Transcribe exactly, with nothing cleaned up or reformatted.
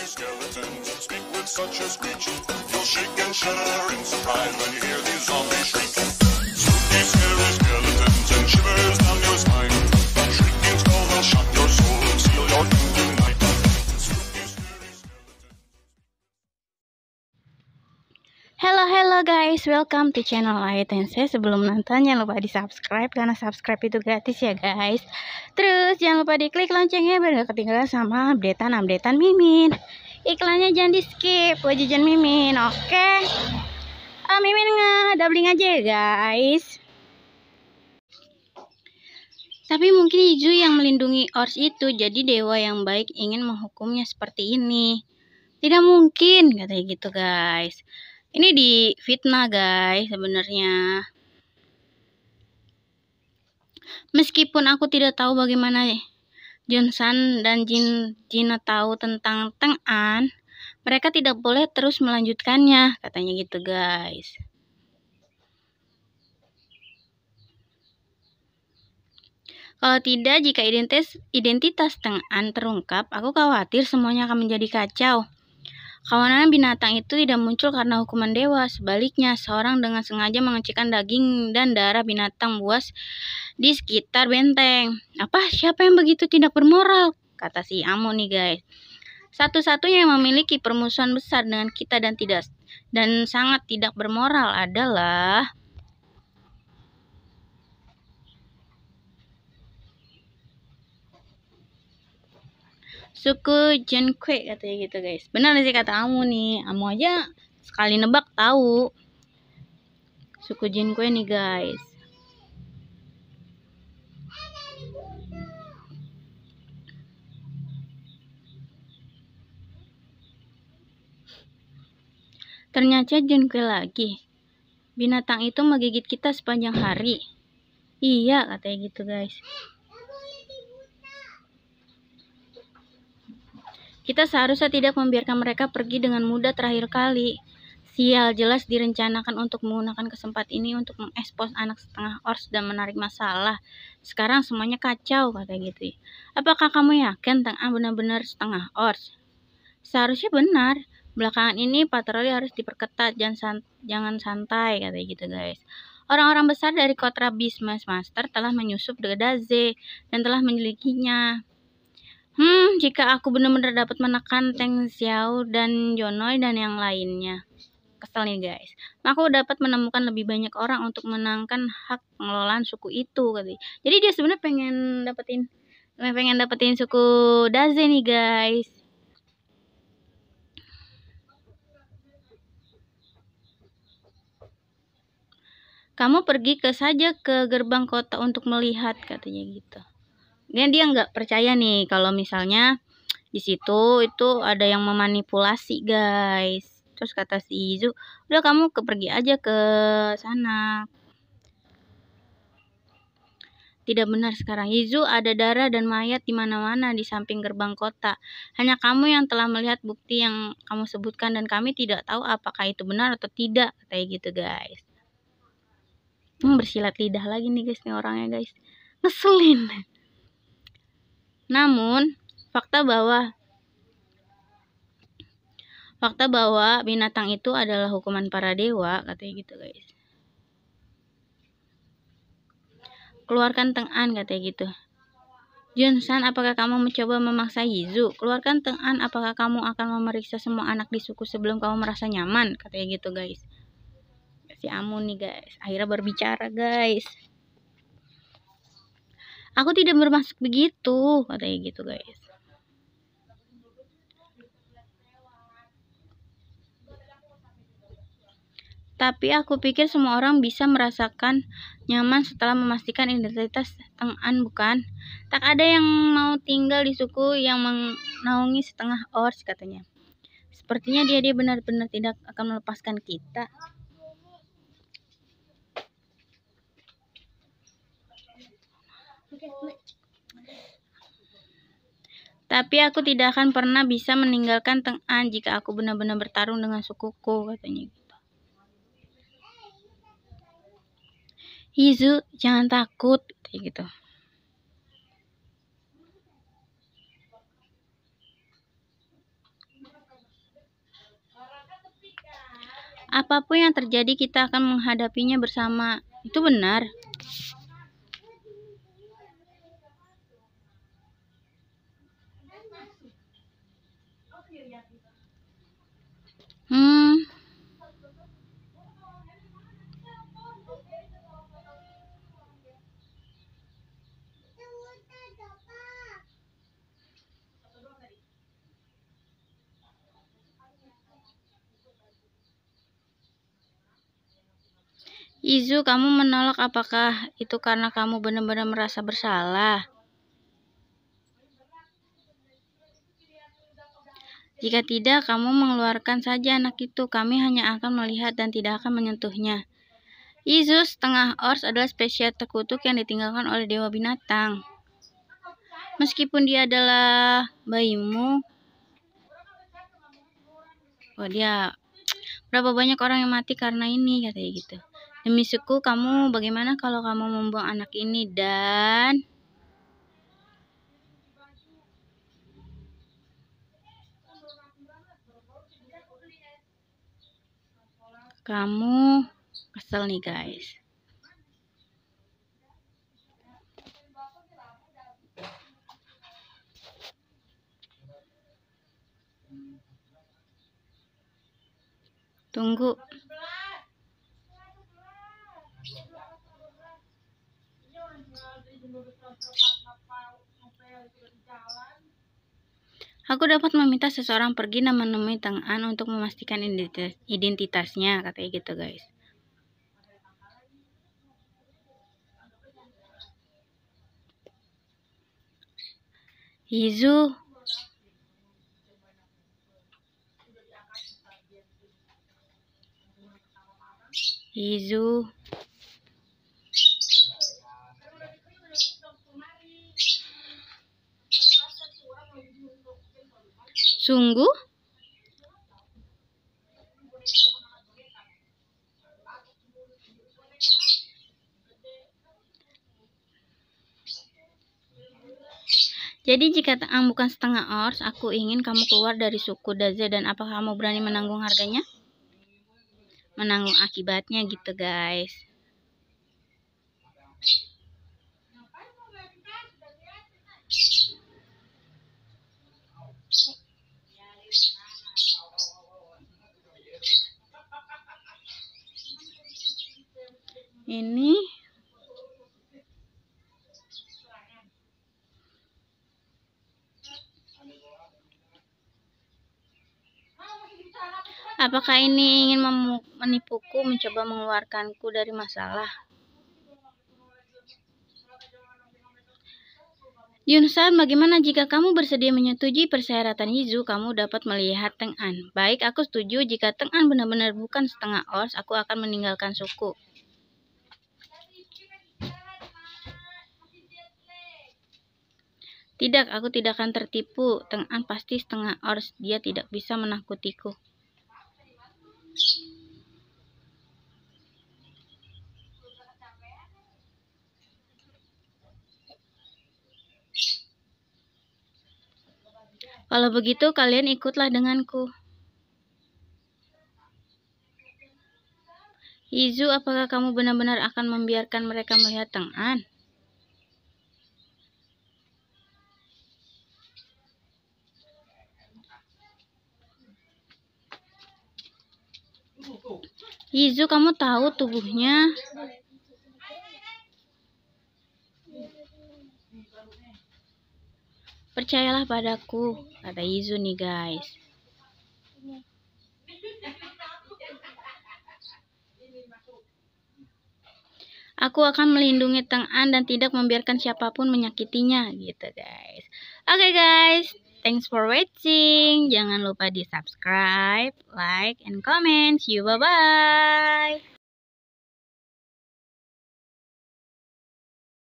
skeletons speak with such a screech. You'll shake and shudder in surprise when you hear these zombies shriek. Spooky, scary skeletons and shivers down your spine. Shrieking skulls will shock your soul and seal your doom tonight. Spooky, scary skeletons. Hello hello guys, welcome to channel Aitense. Sebelum nonton jangan lupa di subscribe karena subscribe itu gratis ya guys. Terus jangan lupa diklik loncengnya biar gak ketinggalan sama updatean-updatean Mimin. Iklannya jangan di skip buat jajan Mimin, oke? Okay? Oh, Mimin nge-doubling aja ya guys. Tapi mungkin Izu yang melindungi Ors itu jadi dewa yang baik ingin menghukumnya seperti ini. Tidak mungkin katanya gitu guys. Ini di fitnah guys sebenarnya. Meskipun aku tidak tahu bagaimana Junsan dan Jin Jina tahu tentang Teng An, mereka tidak boleh terus melanjutkannya, katanya gitu guys. Kalau tidak, jika identitas identitas Teng An terungkap, aku khawatir semuanya akan menjadi kacau. Kawanan binatang itu tidak muncul karena hukuman dewa. Sebaliknya, seorang dengan sengaja mengecilkan daging dan darah binatang buas di sekitar benteng. Apa? Siapa yang begitu tidak bermoral? Kata si Amo nih guys. Satu-satunya yang memiliki permusuhan besar dengan kita dan tidak dan sangat tidak bermoral adalah suku Jenkwe, katanya gitu guys. Benar sih kata Amu nih. Amu aja sekali nebak tahu. Suku Jenkwe nih guys. Ternyata Jenkwe lagi. Binatang itu menggigit kita sepanjang hari. Iya, katanya gitu guys. Kita seharusnya tidak membiarkan mereka pergi dengan mudah terakhir kali. Sial, jelas direncanakan untuk menggunakan kesempatan ini untuk mengekspos anak setengah Ors dan menarik masalah. Sekarang semuanya kacau, kata gitu. Apakah kamu yakin Teng An benar-benar setengah Ors? Seharusnya benar. Belakangan ini patroli harus diperketat, jangan, san jangan santai, kata gitu guys. Orang-orang besar dari Kotra Beastmaster telah menyusup ke Daze dan telah menyelidikinya. Hmm, jika aku benar-benar dapat menekan Teng Xiao dan Jonoy dan yang lainnya. Kesel nih guys. Maka aku dapat menemukan lebih banyak orang untuk menangkan hak pengelolaan suku itu. Katanya. Jadi dia sebenarnya pengen dapetin pengen dapetin suku Daze nih guys. Kamu pergi ke saja ke gerbang kota untuk melihat, katanya gitu. Dan dia nggak percaya nih kalau misalnya di situ itu ada yang memanipulasi guys. Terus kata si Izu, udah kamu ke pergi aja ke sana. Tidak benar sekarang. Izu, ada darah dan mayat di mana-mana di samping gerbang kota. Hanya kamu yang telah melihat bukti yang kamu sebutkan dan kami tidak tahu apakah itu benar atau tidak, kayak gitu guys. Hmm, bersilat lidah lagi nih guys nih orangnya guys. Ngeselin. Namun, fakta bahwa fakta bahwa binatang itu adalah hukuman para dewa, katanya gitu guys. Keluarkan Teng An, katanya gitu. Junsan, apakah kamu mencoba memaksa Yizu? Keluarkan Teng An, apakah kamu akan memeriksa semua anak di suku sebelum kamu merasa nyaman? Katanya gitu guys. Si Amun nih guys, akhirnya berbicara guys. Aku tidak bermaksud begitu, katanya gitu guys. Tapi aku pikir semua orang bisa merasakan nyaman setelah memastikan identitas Teng An, bukan? Tak ada yang mau tinggal di suku yang menaungi setengah Ors, katanya. Sepertinya dia dia benar-benar tidak akan melepaskan kita. Tapi aku tidak akan pernah bisa meninggalkan Teng An jika aku benar-benar bertarung dengan sukuku, katanya gitu. Izu, jangan takut, kayak gitu. Apapun yang terjadi, kita akan menghadapinya bersama. Itu benar. Hmm. Izu, kamu menolak, apakah itu karena kamu benar-benar merasa bersalah? Jika tidak, kamu mengeluarkan saja anak itu. Kami hanya akan melihat dan tidak akan menyentuhnya. Izu, setengah ors adalah spesies terkutuk yang ditinggalkan oleh dewa binatang. Meskipun dia adalah bayimu, oh dia, berapa banyak orang yang mati karena ini, katanya gitu. Demi suku, kamu bagaimana kalau kamu membuang anak ini dan kamu kesel nih guys. Tunggu. Aku dapat meminta seseorang pergi dan menemui Teng An untuk memastikan identitasnya, katanya gitu guys. Izu, Izu, sungguh? Jadi jika Teng An bukan setengah ors, aku ingin kamu keluar dari suku Daze, dan apakah kamu berani menanggung harganya? Menanggung akibatnya gitu guys. Ini apakah ini ingin menipuku, mencoba mengeluarkanku dari masalah? Yunsan, bagaimana jika kamu bersedia menyetujui persyaratan Izu? Kamu dapat melihat Teng An. Baik, aku setuju. Jika Teng An benar-benar bukan setengah ors, aku akan meninggalkan suku. Tidak, aku tidak akan tertipu. Teng An pasti setengah ors. Dia tidak bisa menakutiku. Kalau begitu, kalian ikutlah denganku. Izu, apakah kamu benar-benar akan membiarkan mereka melihat Teng An? Izu, kamu tahu tubuhnya. Percayalah padaku, kata Izu nih guys. Aku akan melindungi Teng An dan tidak membiarkan siapapun menyakitinya, gitu guys. Oke okay, guys, thanks for watching. Jangan lupa di subscribe, like, and comment. See you, bye-bye.